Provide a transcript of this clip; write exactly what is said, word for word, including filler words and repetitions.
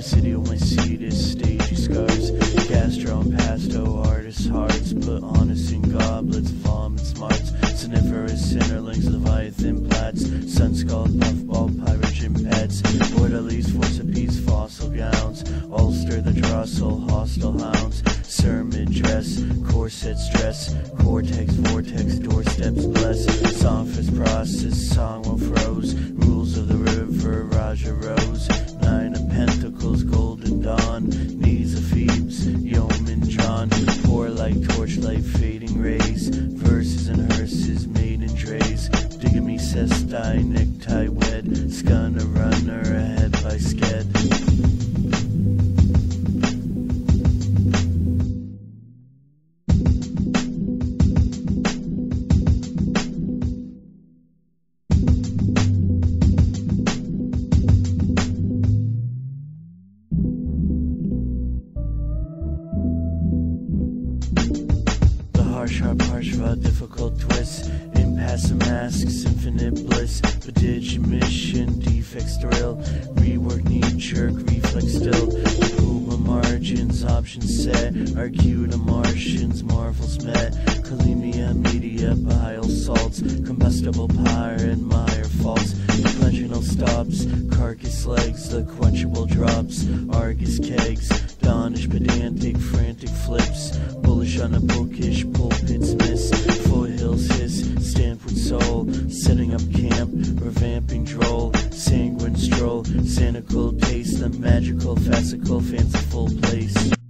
city with my seedus, stagey scars. Gastro and pasto, artists' hearts. Put honest in goblets, vomit smarts. Siniferous interlinks, leviathan plats. Sun skull, puffball, pirate gym pets. Orderlies, force of peace, fossil gowns. Ulster the drossel, hostile hounds. Sermon dress, corset stress. Cortex, vortex, doorsteps bless. Sophist process, song will froze. Rules of the river, Raja Rose. Nine of pentacles, golden dawn. Knees of Phoebes, yeoman drawn. Pour like torchlight, fading rays. Verses and hearses, maiden drays. Digamy cesti, necktie wed. Scun a runner, ahead by sked. Harsh, sharp, harshva, difficult twists. Impasse of masks, infinite bliss. Prodigitation, defects thrill. Rework, knee jerk, reflex still. Puma margins, options set. Argue the Martians, marvels met. Kalimia, media, bile salts. Combustible pyre, admire faults. Declensional stops, carcass legs, the quenchable drops. Argus kegs, dawnish, pedantic, frantic flips. Bullish on a bookish, pulpits miss. Foothills hiss, stamped with soul. Setting up camp, revamping droll. Sanguine stroll, sanical taste, the magical, fascicle, fanciful place.